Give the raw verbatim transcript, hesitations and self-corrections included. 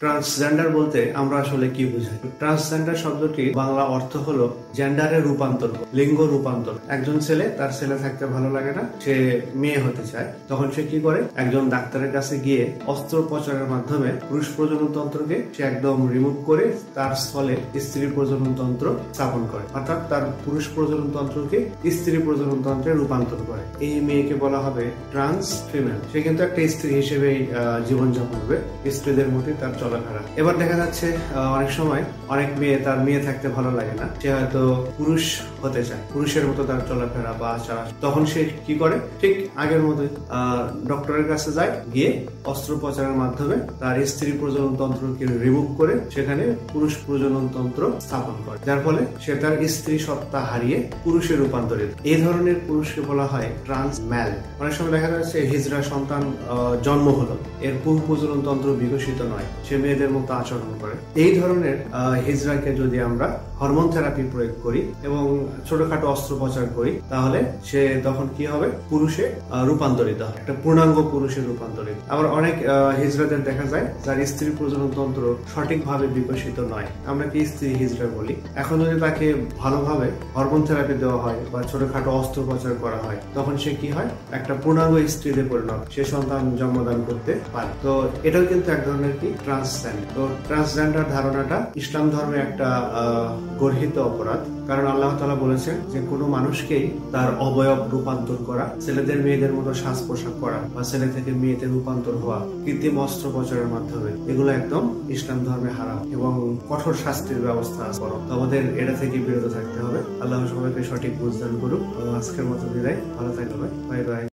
Transgender বলতে আমরা আসলে কি বুঝাই? ট্রান্সজেন্ডার শব্দটি বাংলা অর্থ হলো জেন্ডারের রূপান্তর, লিঙ্গ রূপান্তর। একজন ছেলে তার ছেলে থাকতে ভালো লাগে না, সে মেয়ে হতে চায়, তখন সে কি করে? একজন ডাক্তারের কাছে গিয়ে অস্ত্রোপচারের মাধ্যমে পুরুষ প্রজনন তন্ত্রকে সে একদম রিমুভ করে তার স্থলে স্ত্রী প্রজনন তন্ত্র স্থাপন করে, অর্থাৎ তার পুরুষ প্রজনন তন্ত্রকে স্ত্রী প্রজনন তন্ত্রে রূপান্তর করে। এই মেয়েকে বলা হবে ট্রান্স ফিমেল। সে কিন্তু একটা স্ত্রী হিসেবেই জীবনযাপন করবে, স্ত্রীদের মধ্যে তার চলাফেরা। এবার দেখা যাচ্ছে অনেক সময় অনেক মেয়ে তার মেয়ে থাকতে ভালো লাগে না, সে হয়তো পুরুষ হতে চায়, পুরুষের মতো তার চলাফেরা বা আচার, তখন সে কি করে? ঠিক আগের মতো ডক্টরের কাছে যায়, গিয়ে অস্ত্রোপচারের মাধ্যমে তার স্ত্রী প্রজনন তন্ত্রকে রিমুভ করে সেখানে পুরুষ প্রজনন তন্ত্র স্থাপন করে, যার ফলে সে তার স্ত্রী সত্তা হারিয়ে পুরুষে রূপান্তরিত। এই ধরনের পুরুষকে বলা হয় ট্রান্স ম্যাল। অনেক সময় দেখা যাচ্ছে হিজড়া সন্তান জন্ম হলো, এর পুরু প্রজনন তন্ত্র বিকশিত নয়, সে মেয়েদের মতো আচরণ করে। এই ধরনের হিজড়াকে যদি আমরা হরমোন থেরাপি প্রয়োগ করি এবং ছোটখাটো অস্ত্রোপচার করি, তাহলে সে তখন কি হবে? পুরুষে রূপান্তরিত হয়, একটা পূর্ণাঙ্গ পুরুষে রূপান্তরিত। আবার অনেক হিজড়াদের দেখা যায় যার স্ত্রী প্রজনন তন্ত্র সঠিকভাবে বিকশিত নয়, আমরা কি স্ত্রী হিজড়া বলি। এখন যদি তাকে ভালোভাবে হরমোন থেরাপি দেওয়া হয় বা ছোটখাটো অস্ত্রোপচার করা হয়, তখন সে কি হয়? একটা পূর্ণাঙ্গ স্ত্রীতে পরিণত, সে সন্তান জন্মদান করতে পারে। তো এটাও কিন্তু এক ধরনের কি ট্রান্সজেন্ডার। তো ট্রান্সজেন্ডার ধারণাটা ইসলাম ধর্মে একটা গর্হিত অপরাধ, কারণ আল্লাহ তাআলা বলেছেন যে কোনো মানুষকেই তার অবয়ব রূপান্তর করা, ছেলেদের মেয়েদের মতো সাজ পোশাক করা বা ছেলে থেকে মেয়েতে রূপান্তর হওয়া কৃত্রিম অস্ত্রোপচারের মাধ্যমে, এগুলো একদম ইসলাম ধর্মে হারাম এবং কঠোর শাস্তির ব্যবস্থা আছে। আমাদের এটা থেকে বিরত থাকতে হবে। আল্লাহ সবাইকে সঠিক বুঝদান করুক। আজকের মতো বিদায়, ভালো থাকবে, বাই বাই।